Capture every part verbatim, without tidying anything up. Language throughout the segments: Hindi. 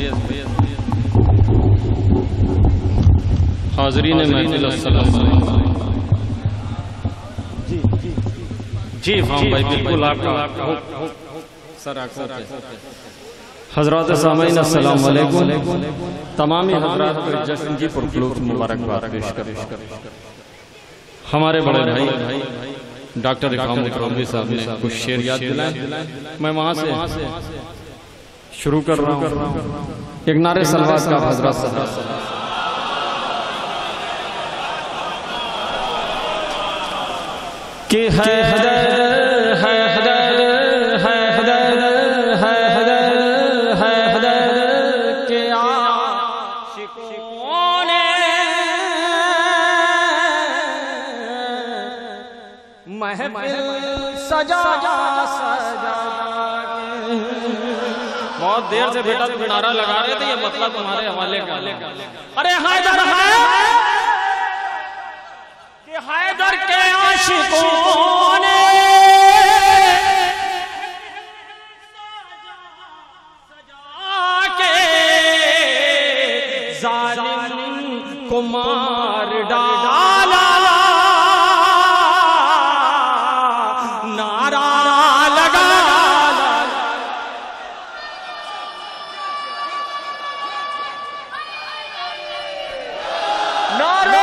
हाज़रीन महफिल अस्सलाम वालेकुम। जी हाँ भाई बिल्कुल आपका सर आंखों पे हज़रात सामईन अस्सलाम वालेकुम। तमामी हज़रात को जश्न की पुरखलूस मुबारकबाद पेश कर हमारे बड़े भाई डॉक्टर इकराम इकरामी साहब ने कुछ शेर याद दिलाए। मैं वहां से शुरू कर रहा हूँ। एक नारे सलवात का हज़रत साहब कि है हदर है हदर है हदर है हदर है हदर के आशिकों ने महफिल सजा सजा। बहुत देर से बेटा तुम नारा लगा रहे थे, ये मतलब तुम्हारे हवाले का। अरे हैदर है कि हैदर के आशिकों ने सजा के जालिम को मार डाला। नारा लगा नारा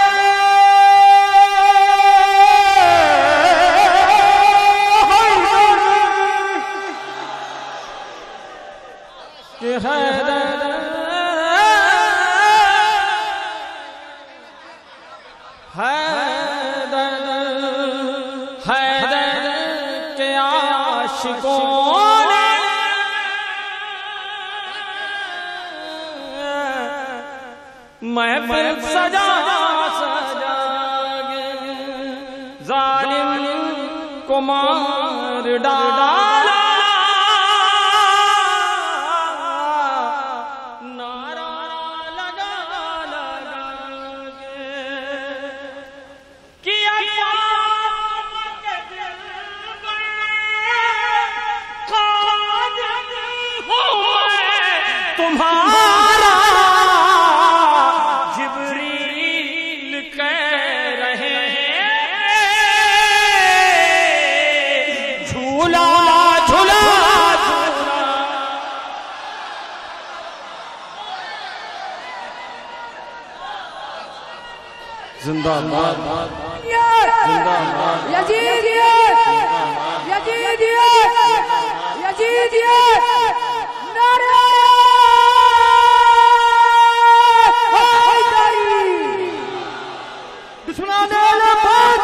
महफिल सजा सजा के जालिम को मार डाला। नारा लगा लगा के किया के दिल पर कादिर हूँ मैं तुम्हारा। जिंदाबाद जिंदाबाद यजीदिये यजीदिये यजीदिये नारे हैदरी दुश्मनाने लपट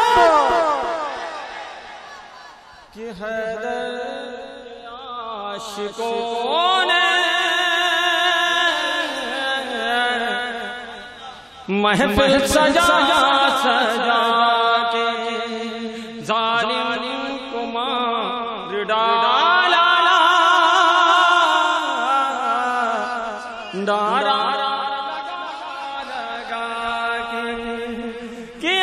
कि हैदर आशिकों ने महफिल सजा सजा के जालिम को मार डाला। नारा लगा के कि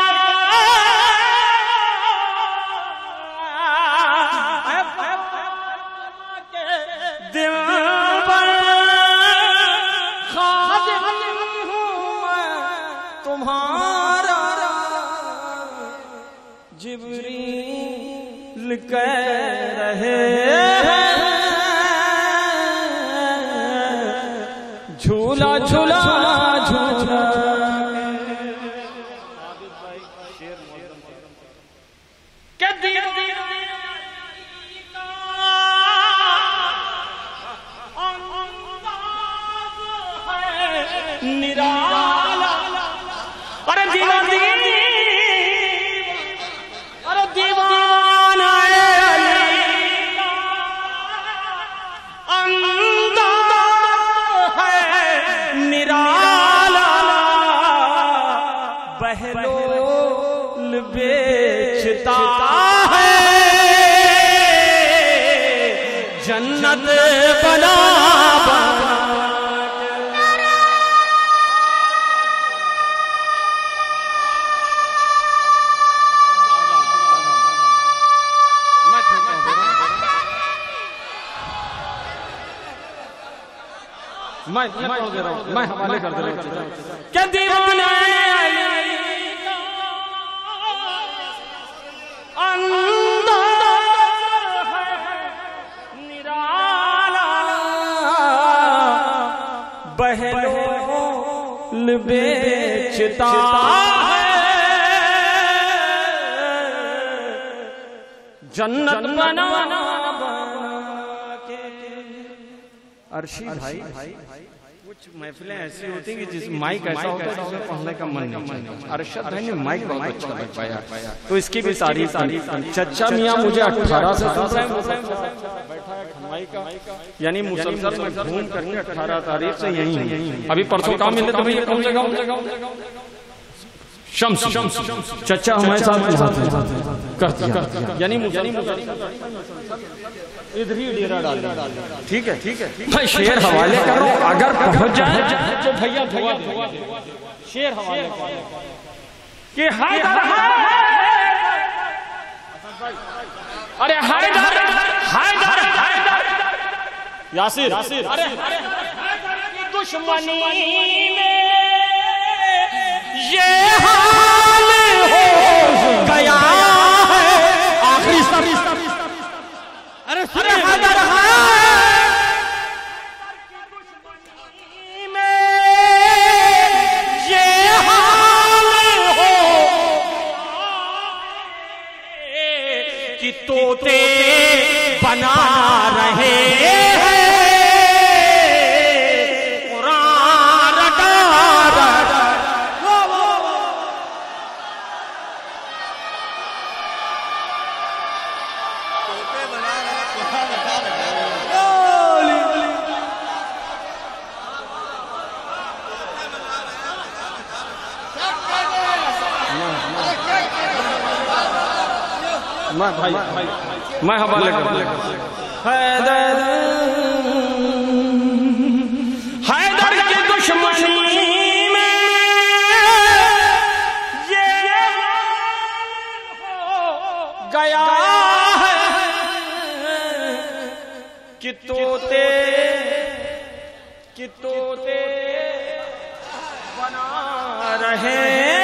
दिल पर तुम्हारा जिब्रील कह रहे हैं झूला झूला झूला। क्या दिल निराला। अरे दीवानी अरे दीवाना अंदाज है निराला। बहलोल बेचता है जन्नत बना बना। मैं मैं दे रहा हूं, मैं हवाले कर दे रहा हूं। क्या दीवाना बहलोल बेचता है, जन्नत बना के। अर्शी भाई, कुछ महफिलें ऐसी होती हैं कि जिस माइक ऐसा होता है जिसमें पढ़ने का मन नहीं चाहता। अरशद भाई ने माइक बहुत अच्छा लग पाया, तो इसकी भी तारीफ तारीफ चच्चा मियाँ मुझे अठारह से यानी मुसलसल में घूम करके अठारह तारीख से यही है। अभी परसों काम मिले तो भैया कौन जगह शम्स शम्स चच्चा हमारे साथ यानी इधर ही डेरा डाल। ठीक है ठीक है, मैं शेर हवाले कर रहा हूँ, अगर पहुंच जाए तो भैया भैया शेर हवाले कि हैदर अरे हैदर हैदर यासिर यासिर अरे दुश्मनी में ये हाल हो गया है। आखिरी सर अरे अरे हैदर दुश्मनी में ये हाल हो कि तोते बना रहे मैं भाई मैं हवाले कर हैदर हैदर की दुश्मनी में ये हो गया है कि तोते कि तोते बना रहे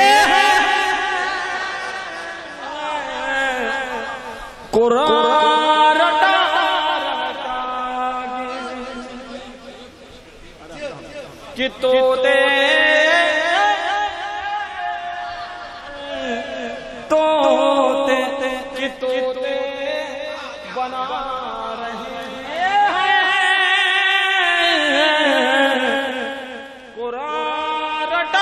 कुरान रटा कि तोते तोते कि तोते बना रहे हैं कुरान रटा।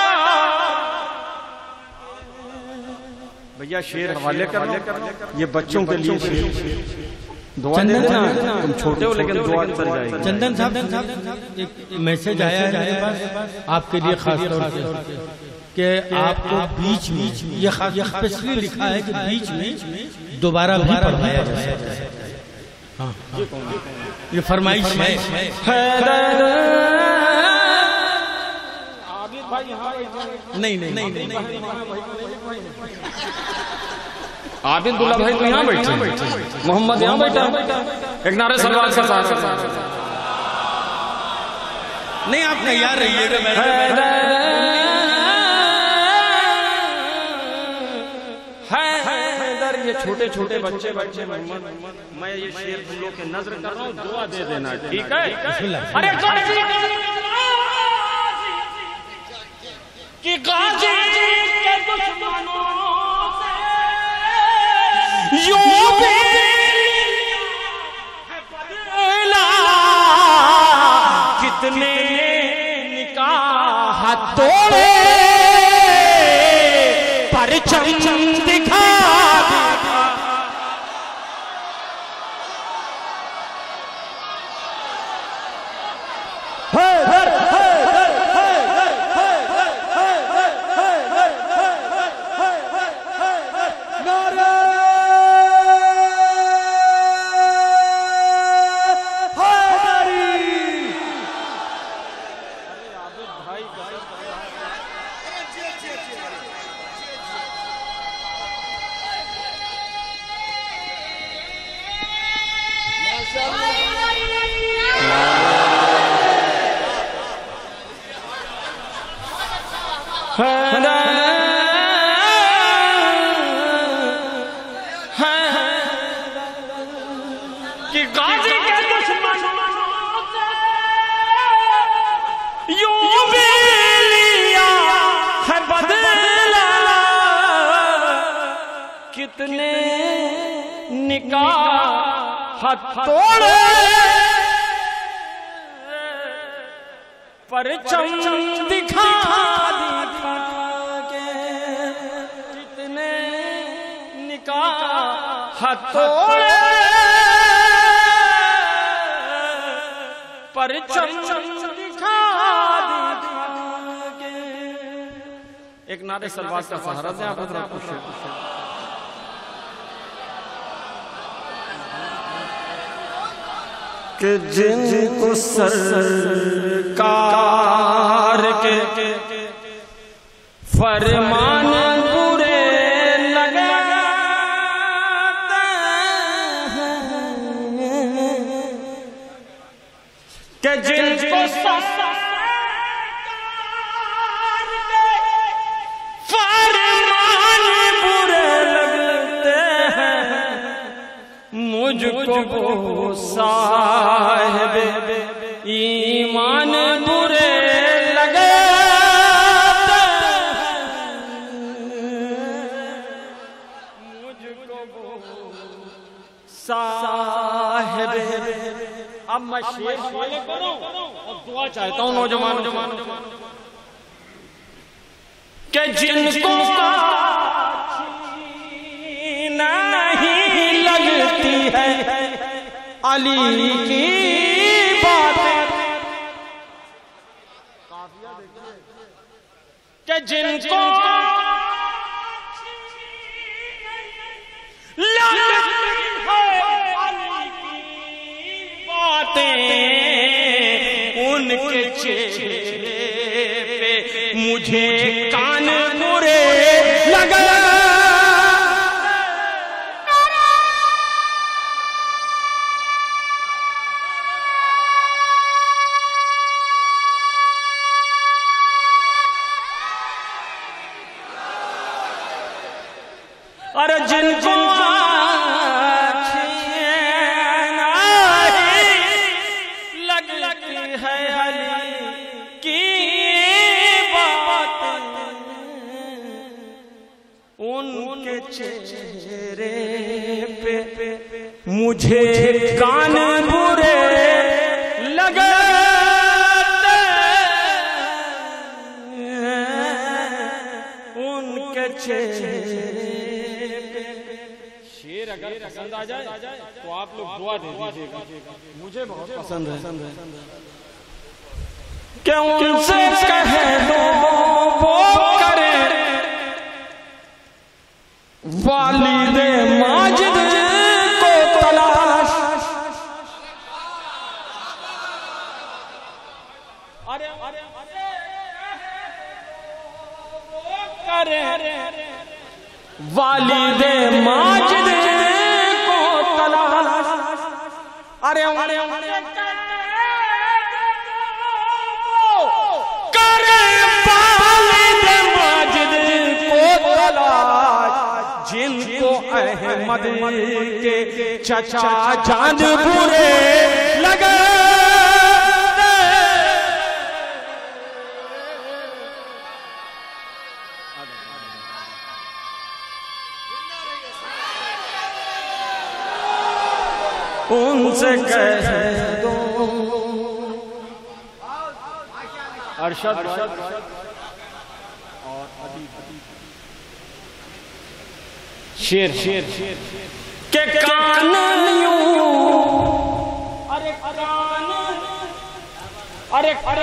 भैया शेर हवाले कर ये बच्चों के लिए शेर दुआ दे देना, तुम छोटे हो लेकिन दुआ चल जाएगी। चंदन साहब एक मैसेज आया है मेरे पास आपके लिए खास तौर से कि आपको बीच में ये स्पेशली लिखा है कि बीच में दोबारा भी पढ़ाया जाए। हाँ ये फरमाइश है। नहीं नहीं नहीं आबिद दुल्ला भाई तो यहाँ बैठे, मोहम्मद यहाँ बैठा, एक नारे सलवार का साथ नहीं। आप तैयार रहिएगा। हैदर ये छोटे छोटे बच्चे बच्चे मोहम्मद, मैं ये शेर तुम लोग के नजर कर रहा हूँ, दुआ दे देना ठीक है। अरे कि गाजी के दुश्मनों यूं भी बदला, कितने निकाह तोड़े परचम दिखा। हथौड़े परचम दिखा दिखा के कितने निकाह हथौड़े परचम दिखा दिखा के। एक नारे सलवार का सहारा दें आप हजरात को। कि जिनको सरकार के फरमान बुरे लगते हैं, कि जिनको सरकार के फरमान बुरे लगते हैं, मुझको वो साहिब ईमान बुरे लगे। मुझको वो साहिब। अब मैं शेर वाले करूं और दुआ चाहता हूं नौजवान कि जिनको नहीं लगती है अली की बात, कि जिनको लगती है अली की बातें, उनके चेहरे पे मुझे कान बुरे लगे। अरे जिनको लगती है अली की बात, उनके चेहरे पे मुझे कान बुरे लगते, उनके चेहरे। शेर अगर पसंद आ जाए तो आप लोग दुआ दे दीजिएगा, मुझे बहुत पसंद है। क्या उनसे कह दो वो करे वालिदे माजिद को तलाश। अरे अरे वो करे वालिदे माजिद को तलाश। अरे अरे करे वालिदे माजिद को तलाश, जिनको अहमद के चचा जान बुरे लगे। उनसे कह दो अरशद और शेर शेर के कान यूं, अरे कान, अरे अरे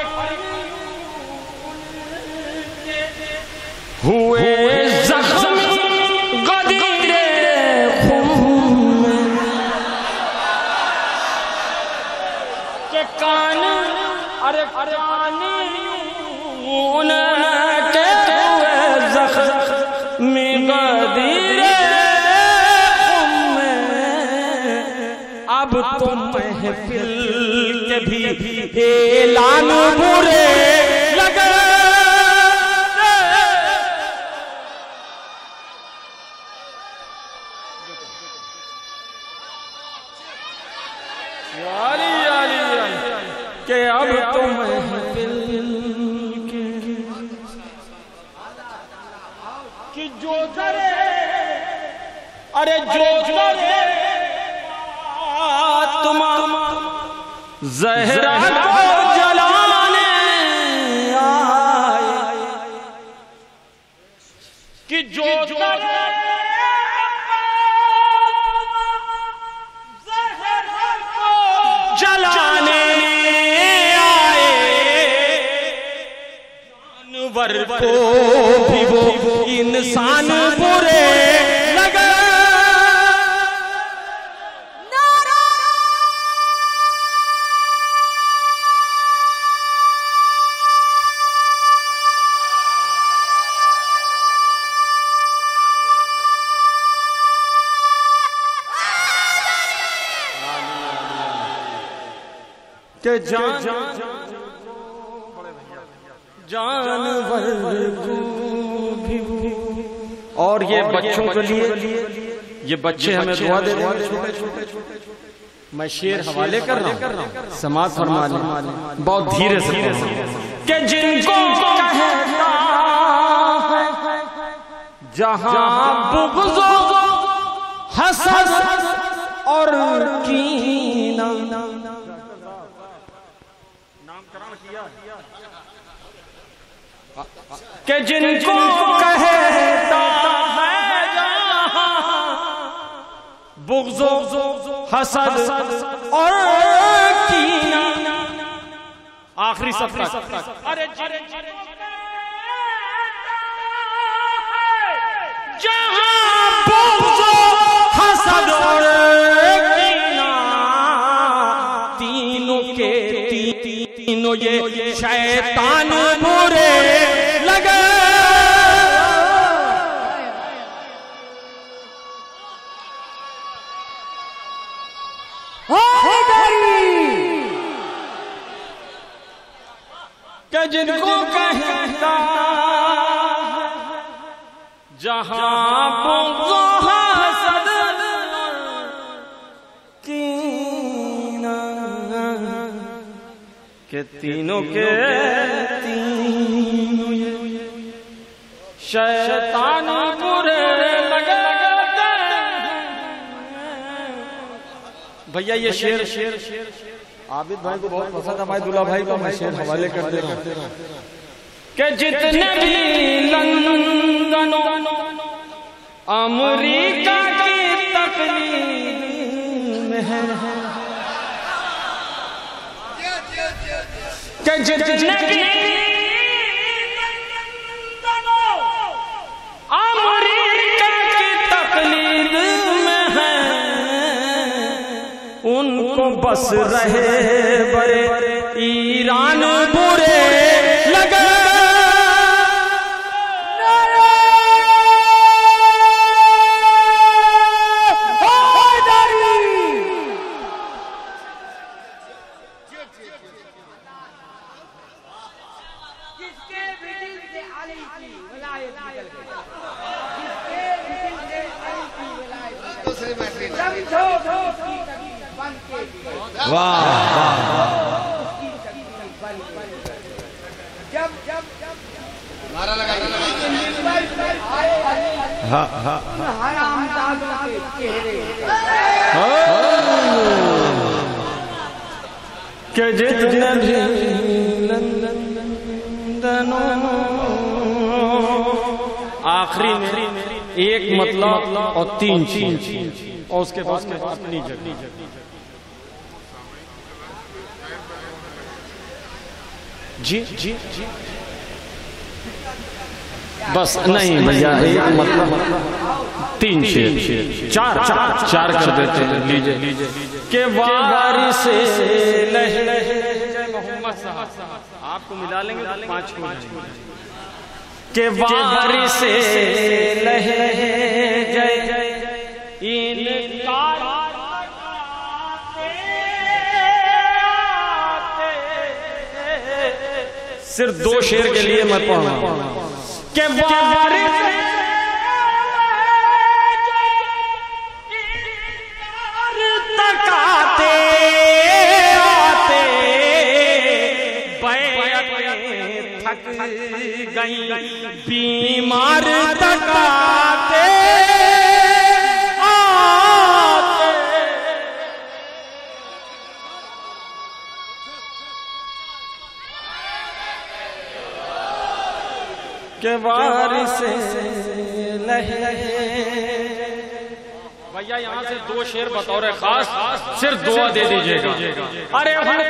हुए जख्मी गदीरे खून में, के कान, अरे कान उनके हुए जख्मी गदीरे खून में। अब तो महफिल के भी ऐलान बुरे लगे। के अब तो महफिल कि जो करे, अरे जो करे ज़हरा को जलाने आए कि जो ज़हरा को जलाने आए जानवर को भी वो इंसान बुरे लगे। के जान जानवर को भी और ये बच्चों के लिए ये बच्चे हमें दुआ दे रहे हैं। मैं शेर हवाले कर रहा हूँ, समाज फरमा ले बहुत धीरे से कि जिनको कहता है जहां बुग़्ज़ हसद और कीना कि जिनको कहता है जहां बुग़्ज़ हसद और कीना। आखिरी सफर अरे जहां बुग़्ज़ हसद और कीना तीनों के तीनों ये शैतान बुरे लगे। कि जिनको कहता जहां बुग़्ज़ हसद कीना के तीनों के तीनों शैतान बुरे लगे। भैया ये शेर शेर शेर आबिद भाई को बहुत पसंद है, भाई दूल्हा भाई को मैं शेर हवाले कर दे रहा हूँ कि जितने भी लंदनों अमेरिका की तकलीफ में है कि जितने भी अमेरिका की तकलीफ में है उनको बस रहे बड़े ईरान बुरे लगे। वाह जब जब जब नारा लगा हाँ हाँ हरामजादों के चेहरे के जितने भी लंदनों आखिरी में एक मतलब और तीन चीज और उसके बाद में अपनी जगह जी जी जी बस नहीं भैया एक मतलब तीन शेर चार चार चार कर देते हैं। लीजिए लीजिए के वारिस से लह मोहम्मद साहब आपको मिला लेंगे तो पांच हो जाएंगे के वारिस से लह जय इनकार सिर्फ दो शेर के लिए मैं पढ़ रहा हूं के वारिस तकाते आते बैठ थक गई बीमार तकाते आते के बारिश लहे। भैया यहाँ से दो शेर बतौर खास सिर्फ दुआ दे दीजिएगा। अरे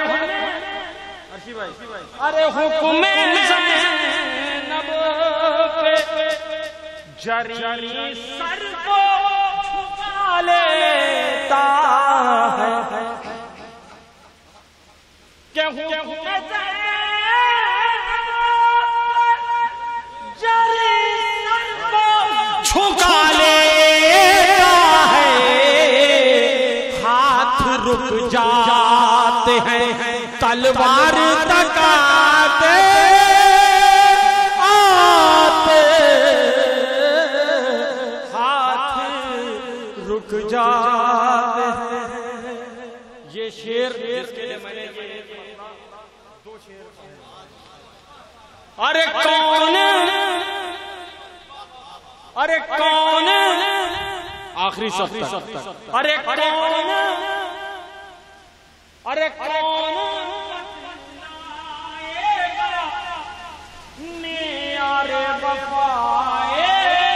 अरे हुक्म ज़ैनब पे जरी सर को झुका लेता है कि हुक्म जरी सर को झुका लेता है। हाथ रुक जाते हैं तलवार तकाते आते। हाथ रुक जाते हैं। ये शेर इसके लिए मैंने ये दो शेर। अरे कौन अरे कौन आखिरी सप्तक। अरे कौन अरे कौन नियारे वफाए।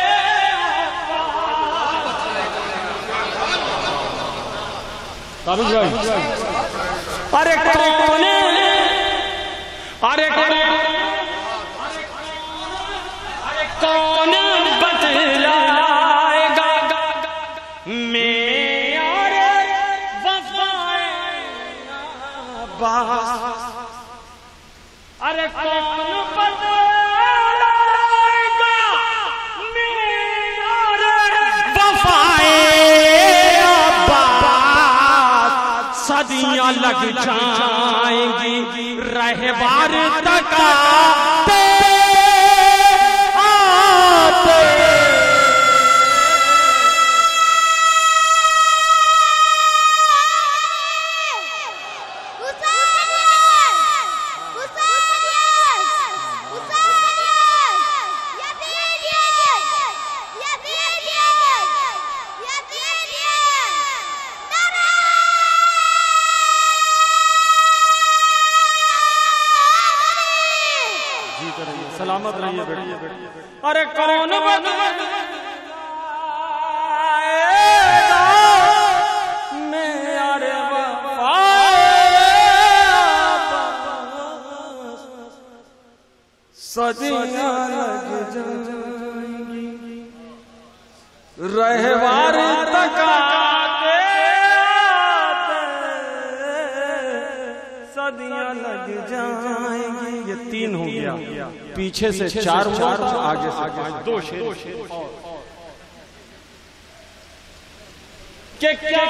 ताबिज भाई अरे कौन अरे कौन अरे कौन बतलाएगा मेरे वफाए। अरे कौन बतलाएगा मेरे वफाए। सदियां लग जाएंगी रहबार तकाते आते। सलामत रहिए बेटा। अरे कौन बतलाएगा मेरे वफाए। सदियां लग जाएंगी रहवार तकाते आते। सदियां लग जाएंगी। ये तीन हो गया। पीछे से चार चार आगे से पांच। दो शेर के क्या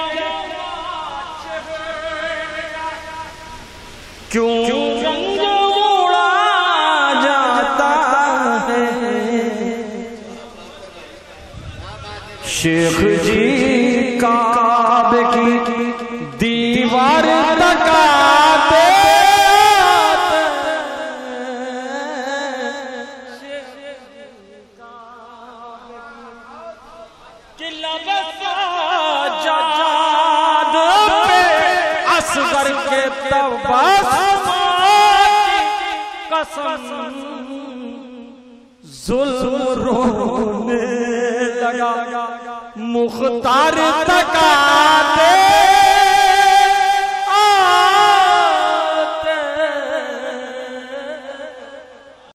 क्यों रंग उड़ा जाता है। शेख जी काबे की दीवार तकाते असगर के कसम जुल्म रोने लगा मुख्तार।